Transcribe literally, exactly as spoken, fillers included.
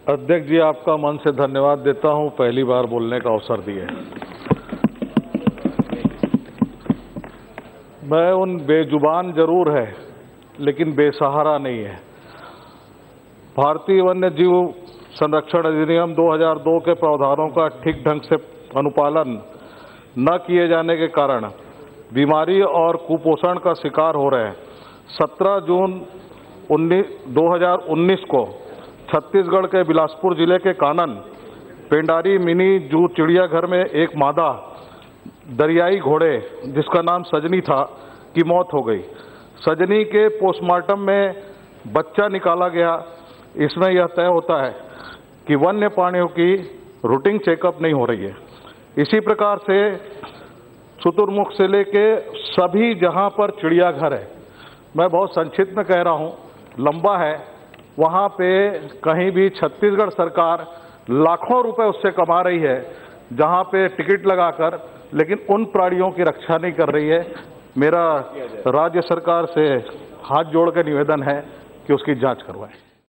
अध्यक्ष जी, आपका मन से धन्यवाद देता हूं, पहली बार बोलने का अवसर दिए। मैं उन बेजुबान जरूर है लेकिन बेसहारा नहीं है। भारतीय वन्य जीव संरक्षण अधिनियम दो हज़ार दो के प्रावधानों का ठीक ढंग से अनुपालन न किए जाने के कारण बीमारी और कुपोषण का शिकार हो रहे हैं। सत्रह जून दो हज़ार उन्नीस को छत्तीसगढ़ के बिलासपुर जिले के कानन पेंडारी मिनी जू चिड़ियाघर में एक मादा दरियाई घोड़े जिसका नाम सजनी था की मौत हो गई। सजनी के पोस्टमार्टम में बच्चा निकाला गया। इसमें यह तय होता है कि वन्य प्राणियों की रूटीन चेकअप नहीं हो रही है। इसी प्रकार से शुतुरमुर्ग से लेके सभी जहां पर चिड़ियाघर है, मैं बहुत संक्षिप्त में कह रहा हूं, लंबा है, वहां पे कहीं भी छत्तीसगढ़ सरकार लाखों रुपए उससे कमा रही है, जहां पे टिकट लगाकर, लेकिन उन प्राणियों की रक्षा नहीं कर रही है। मेरा राज्य सरकार से हाथ जोड़ कर निवेदन है कि उसकी जांच करवाएं।